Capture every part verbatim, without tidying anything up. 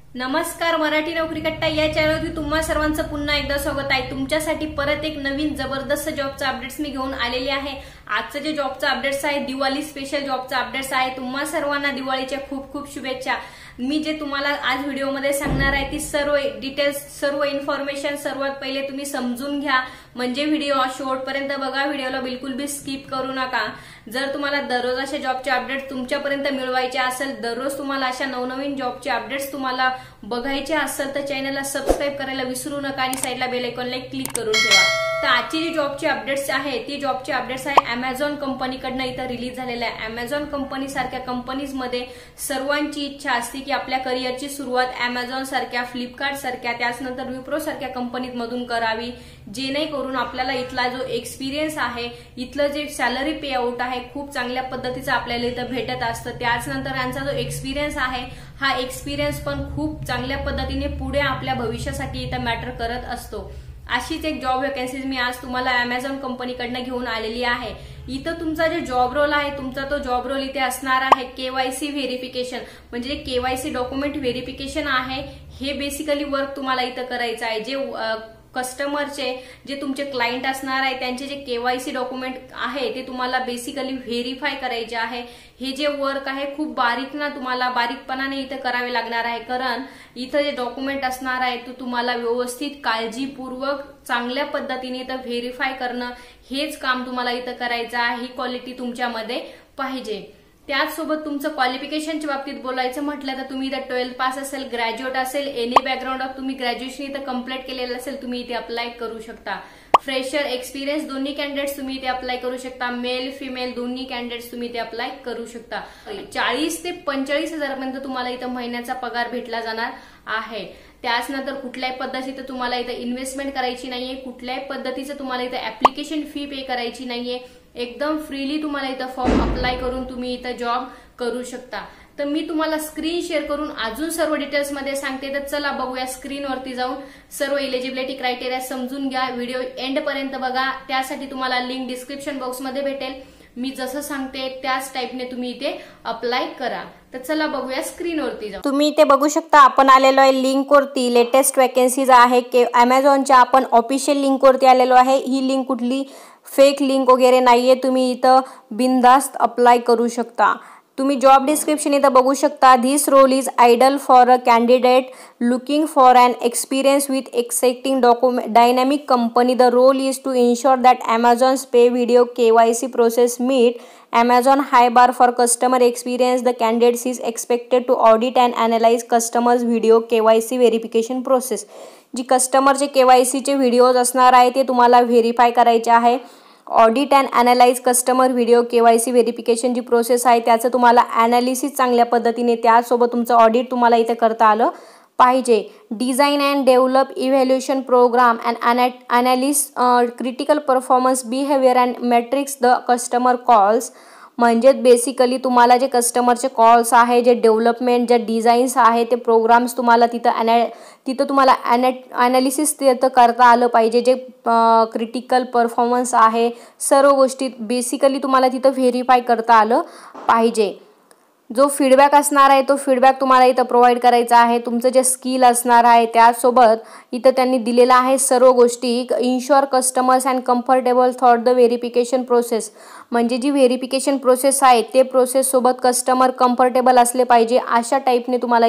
नमस्कार, मराठी नोकरी कट्टा या चॅनलवरती तुम्हा सर्वांचं पुन्हा एकदा स्वागत आहे। तुमच्यासाठी परत एक नवीन जबरदस्त जॉबचा अपडेट्स मी घेऊन आलेली आहे। आजचं जे जॉबचा अपडेट्स आहे दिवाळी स्पेशल जॉबचा अपडेट्स आहे। तुम्हा सर्वांना दिवाळीच्या खूप खूप शुभेच्छा। मी जे तुम्हाला आज व्हिडिओमध्ये सांगणार आहे ती सर्व डिटेल्स, सर्व इन्फॉर्मेशन सर्वात पहिले तुम्ही समजून घ्या, म्हणजे व्हिडिओ शेवटपर्यंत बघा, व्हिडिओला बिलकुल बी स्किप करू नका। जर तुम्हाला दररोज अशा जॉबचे अपडेट्स तुमच्यापर्यंत मिळवायचे असेल, दररोज तुम्हाला अशा नवनवीन जॉबचे अपडेट्स तुम्हाला बघायचे असेल तर चॅनलला सबस्क्राइब करायला विसरू नका आणि साइडला बेल आयकॉनला क्लिक करून ठेवा। तर आजची जी जॉबची अपडेट्स आहे ती जॉबची अपडेट्स आहे अमेझॉन कंपनीकडनं इथं रिलीज झालेला आहे। अमेझॉन कंपनी सारख्या कंपनीज मध्ये सर्वांची इच्छा असते की आपल्या करिअरची सुरुवात अमेझॉन सारख्या, फ्लिपकार्ट सारख्या, त्याचनंतर विप्रो सारख्या कंपनीमधून करावी, जेणेकरून आपल्याला इथला जो एक्सपिरियन्स आहे, इथलं जे सॅलरी पे आउट आहे खूप चांगल्या पद्धतीचं आपल्याला इथं भेटत असतं। त्याचनंतर यांचा जो एक्सपिरियन्स आहे हा एक्सपिरियन्स पण खूप चांगल्या पद्धतीने पुढे आपल्या भविष्यासाठी इथं मॅटर करत असतो। अशीच एक जॉब वॅकन्सीज मी आज तुम्हाला अमेझॉन कंपनीकडनं घेऊन आलेली आहे। इथं तुमचा जो जॉब रोल आहे, तुमचा तो जॉब रोल इथे असणार आहे केवायसी व्हेरिफिकेशन, म्हणजे केवायसी डॉक्युमेंट व्हेरिफिकेशन आहे। हे बेसिकली वर्क तुम्हाला इथं करायचं आहे। जे कस्टमरचे, जे तुमचे क्लायंट असणार आहे, त्यांचे जे केवायसी डॉक्युमेंट आहे ते तुम्हाला बेसिकली व्हेरीफाय करायचे आहे। हे जे वर्क आहे खूप बारीक ना तुम्हाला बारीकपणाने इथं करावे लागणार आहे, कारण इथं जे डॉक्युमेंट असणार आहे तो तुम्हाला व्यवस्थित काळजीपूर्वक चांगल्या पद्धतीने इथं व्हेरीफाय करणं, हेच काम तुम्हाला इथं करायचं आहे। ही क्वालिटी तुमच्यामध्ये पाहिजे। त्याचसोबत तुमचं क्वालिफिकेशनच्या बाबतीत बोलायचं म्हटलं तर तुम्ही इथं ट्वेल्थ पास असेल, ग्रॅज्युएट असेल, एनी बॅकग्राऊंड ऑफ तुम्ही ग्रॅज्युएशन इथं कंप्लीट केलेलं असेल, तुम्ही इथे अप्लाय करू शकता। फ्रेशर, एक्सपिरियन्स दोन्ही कॅन्डिडेट्स तुम्ही इथे अप्लाय करू शकता। मेल फिमेल दोन्ही कॅन्डिडेट्स तुम्ही इथे अप्लाय करू शकता। चाळीस ते पंचेचाळीस हजारापर्यंत तुम्हाला इथं महिन्याचा पगार भेटला जाणार आहे। त्याचनंतर कुठल्याही पद्धतीचं तुम्हाला इथं इन्व्हेस्टमेंट करायची नाहीये, कुठल्याही पद्धतीचं तुम्हाला इथं ऍप्लिकेशन फी पे करायची नाहीये। एकदम फ्रीली तुम्हाला इथं फॉर्म अप्लाय करून तुम्ही इथं जॉब करू शकता। तर मी तुम्हाला स्क्रीन शेअर करून अजून सर्व डिटेल्स मध्ये सांगते, तर चला बघूया स्क्रीनवरती जाऊन सर्व एलिजिबिलिटी क्रायटेरिया समजून घ्या। व्हिडिओ एंड पर्यंत बघा, त्यासाठी तुम्हाला लिंक डिस्क्रिप्शन बॉक्समध्ये भेटेल। मी जसं सांगते त्याच टाइपने तुम्ही इथे अप्लाय करा। तर चला बघूया स्क्रीनवरती जाऊ। तुम्ही इथे बघू शकता आपण आलेलो आहे लिंकवरती। लेटेस्ट वॅकन्सीज आहे की अमेझॉनच्या आपण ऑफिशियल लिंकवरती आलेलो आहे। ही लिंक कुठली फेक लिंक वगैरे नाहीये, तुम्ही इथं बिनधास्त अप्लाय करू शकता। तुम्ही जॉब डिस्क्रिप्शन इथं बघू शकता। This role is ideal for a candidate looking for an experience with exciting document dynamic company. The role is to ensure that Amazon's pay video KYC process meet Amazon high bar for customer experience. The candidates is expected to audit and analyze customers video K Y C verification process. जी कस्टमरचे केवायसीचे videos असणार आहे ते तुम्हाला verify करायचे आहे। Audit and analyse customer video KYC verification जी प्रोसेस आहे त्याचं तुम्हाला अनालिसिस चांगल्या पद्धतीने, त्यासोबत तुमचं ऑडिट तुम्हाला इथे करता आलं पाहिजे। Design and develop evaluation programme and analyse critical performance behaviour and metrics the customer calls, म्हणजे बेसिकली तुम्हाला जे कस्टमरचे कॉल्स आहे, जे डेव्हलपमेंट, जे डिझाईन्स आहे, ते प्रोग्राम्स तुम्हाला तिथं अॅना तिथं तुम्हाला अॅना ॲनालिसिस तिथं करता आलं पाहिजे। जे क्रिटिकल परफॉर्मन्स आहे, सर्व गोष्टी बेसिकली तुम्हाला तिथं व्हेरीफाय करता आलं पाहिजे। जो फीडबॅक असणार आहे तो फीडबॅक तुम्हाला इथं प्रोव्हाइड करायचा आहे। तुमचं जे स्किल असणार आहे त्यासोबत इथं त्यांनी दिलेला आहे सर्व गोष्टी। Ensure customers and comfortable thought the verification process, म्हणजे जी व्हेरिफिकेशन प्रोसेस आहे ते प्रोसेस सोबत कस्टमर कम्फर्टेबल असले पाहिजे, अशा टाईपने तुम्हाला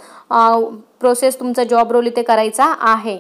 इथं प्रोसेस तुमचा जॉब रोल इथे करायचा आहे।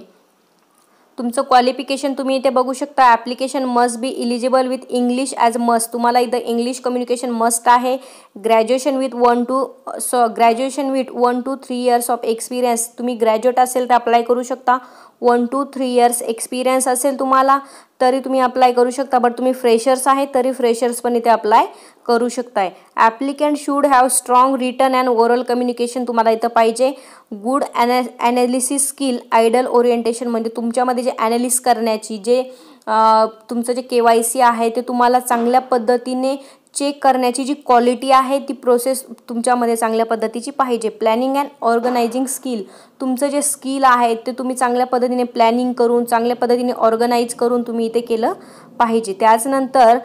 तुमचं क्वालिफिकेशन तुम्ही इथे बघू शकता। Application must be eligible with English as must, तुम्हाला इथं इंग्लिश कम्युनिकेशन मस्ट आहे। Graduation with one two so graduation with one two three years of experience, तुम्ही ग्रॅज्युएट असेल तर अप्लाय करू शकता। One two three years experience असेल तुम्हाला तरी तुम्ही अप्लाय करू शकता, बट तुम्ही फ्रेशर्स आहे तरी फ्रेशर्स पण इथे अप्लाय करू शकताय। Applicant should have strong written and oral communication तुम्हाला इथं पाहिजे। Good ana analysis skill, ideal orientation, म्हणजे तुमच्यामध्ये जे ॲनालिस करण्याची, जे तुमचं जे केवायसी आहे ते तुम्हाला चांगल्या पद्धतीने चेक करण्याची जी क्वालिटी आहे ती प्रोसेस तुमच्यामध्ये चांगल्या पद्धतीची पाहिजे। प्लॅनिंग अँड ऑर्गनायझिंग स्किल, तुमचं जे स्किल आहे ते तुम्ही चांगल्या पद्धतीने प्लॅनिंग करून, चांगल्या पद्धतीने ऑर्गनाइज करून तुम्ही इथे केलं पाहिजे। त्याचनंतर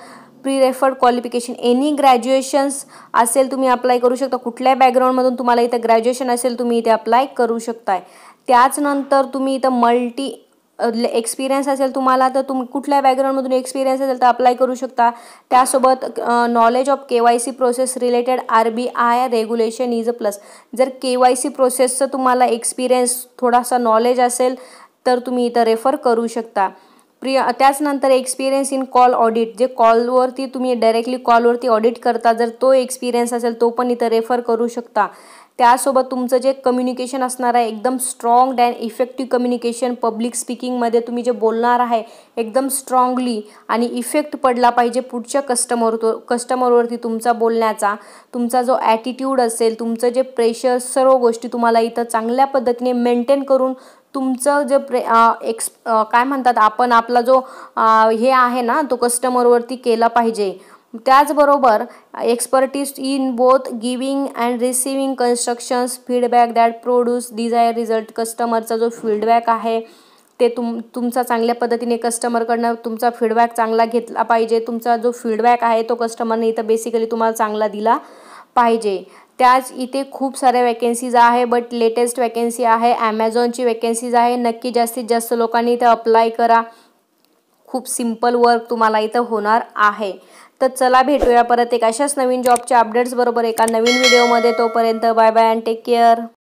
preferred qualification any graduations असेल तुम्ही अप्लाय करू शकता. कुठल्या बॅकग्राऊंडमधून तुम्हाला इथं ग्रॅज्युएशन असेल तुम्ही इथे अप्लाय करू शकताय. त्याचनंतर तुम्ही इथं मल्टी एक्सपिरियन्स असेल तुम्हाला तर तुम्ही कुठल्या बॅकग्राऊंडमधून एक्सपिरियन्स असेल तर अप्लाय करू शकता. त्यासोबत knowledge of K Y C process related R B I regulation is a plus. जर के वाय सी प्रोसेसचं तुम्हाला एक्सपिरियन्स थोडासा नॉलेज असेल तर तुम्ही इथं रेफर करू शकता. प्रि त्याचनंतर एक्सपिरियन्स इन कॉल ऑडिट, जे कॉलवरती तुम्ही डायरेक्टली कॉलवरती ऑडिट करता, जर तो एक्सपिरियन्स असेल तो पण इथं रेफर करू शकता. त्यासोबत तुमचं जे कम्युनिकेशन असणार आहे एकदम strong and effective communication, public स्पीकिंगमध्ये तुम्ही जे बोलणार आहे एकदम स्ट्रॉंगली आणि इफेक्ट पडला पाहिजे पुढच्या कस्टमर कस्टमरवरती तुमचा बोलण्याचा. तुमचा जो ॲटिट्यूड असेल, तुमचं जे प्रेशर, सर्व गोष्टी तुम्हाला इथं चांगल्या पद्धतीने मेंटेन करून तुमचं जे प्रे एक्स काय म्हणतात आपण आपला जो हे आहे ना तो कस्टमरवरती केला पाहिजे. त्याचबरोबर expertise in both giving and receiving constructions feedback that produce desire result. कस्टमरचा जो फीडबॅक आहे ते तुम तुमचा चांगल्या पद्धतीने कस्टमरकडनं तुमचा फीडबॅक चांगला घेतला पाहिजे. तुमचा जो फीडबॅक आहे तो कस्टमरने इथं बेसिकली तुम्हाला चांगला दिला पाहिजे. त्याच इथे खूप साऱ्या वॅकेन्सीज आहे, बट लेटेस्ट वॅकेन्सी आहे ॲमेझॉनची वॅकेन्सीज आहे. नक्की जास्तीत जास्त लोकांनी इथं अप्लाय करा. खूप सिम्पल वर्क तुम्हाला इथं होणार आहे. तर चला भेटूया परत एक अशाच नवीन जॉबच्या अपडेट्स बरोबर एका नवीन व्हिडिओमध्ये. तोपर्यंत bye bye and take care.